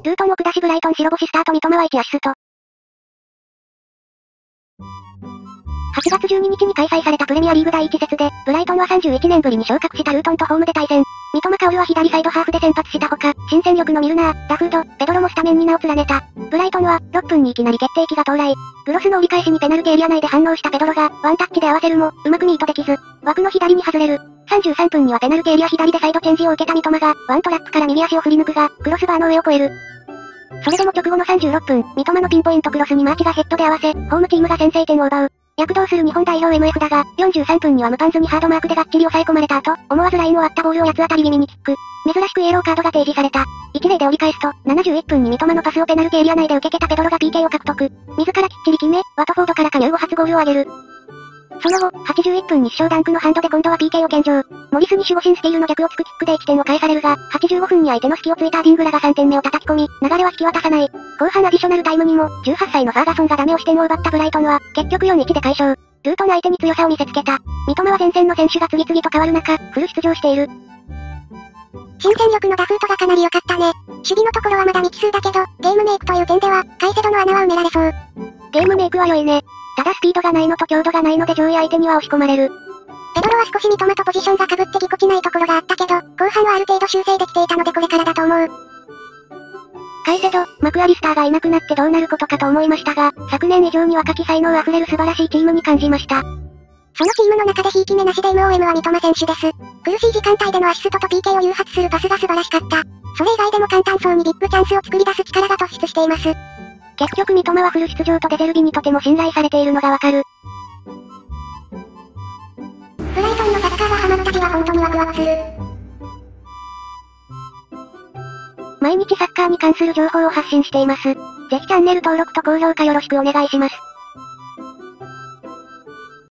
ルートンを下しブライトン白星スタート三笘は1アシスト。8月12日に開催されたプレミアリーグ第1節で、ブライトンは31年ぶりに昇格したルートンとホームで対戦。三笘薫は左サイドハーフで先発したほか、新戦力のミルナー、ダフード、ペドロもスタメンに名を連ねた。ブライトンは、6分にいきなり決定機が到来。クロスの折り返しにペナルティエリア内で反応したペドロが、ワンタッチで合わせるも、うまくミートできず、枠の左に外れる。33分にはペナルティエリア左でサイドチェンジを受けた三笘が、ワントラップから右足を振り抜くが、クロスバーの上を越える。それでも直後の36分、三笘のピンポイントクロスにマーチがヘッドで合わせ、ホームチームが先制点を奪う。躍動する日本代表 MF だが、43分には無パンズにハードマークでがっちり抑え込まれた後、思わずラインを割ったボールを八つ当たり気味にキック。珍しくイエローカードが提示された。一例で折り返すと、71分に三笘のパスをペナルティエリア内で受けてたペドロが PK を獲得。自らきっちり決め、ワトフォードから加入後初ゴールを挙げる。その後、81分に主将ダンクのハンドで今度は PK を献上。モリスに守護神スティールの逆をつくキックで1点を返されるが、85分に相手の隙をついたアディングラが3点目を叩き込み、流れは引き渡さない。後半アディショナルタイムにも、18歳のファーガソンがダメ押し点を奪ったブライトンは、結局 4-1 で快勝。ルートの相手に強さを見せつけた。三笘は前線の選手が次々と変わる中、フル出場している。 新戦力のダフートがかなり良かったね。守備のところはまだ未知数だけど、ゲームメイクという点では、カイセドの穴は埋められそう。 ゲームメイクは良いね。ただスピードがないのと強度がないので上位相手には押し込まれる。 ペドロは少し三笘とポジションが被ってぎこちないところがあったけど、後半はある程度修正できていたのでこれからだと思う。 カイセド、マクアリスターがいなくなってどうなることかと思いましたが、昨年以上に若き才能あふれる素晴らしいチームに感じました。 そのチームの中でひいき目なしで MOM は三笘選手です。苦しい時間帯でのアシストと PK を誘発するパスが素晴らしかった。それ以外でも簡単そうにビッグチャンスを作り出す力が突出しています。 結局三笘はフル出場とデゼルビにとても信頼されているのがわかる。 ブライトンのサッカーがハマった日は本当にワクワクする。 毎日サッカーに関する情報を発信しています。ぜひチャンネル登録と高評価よろしくお願いします。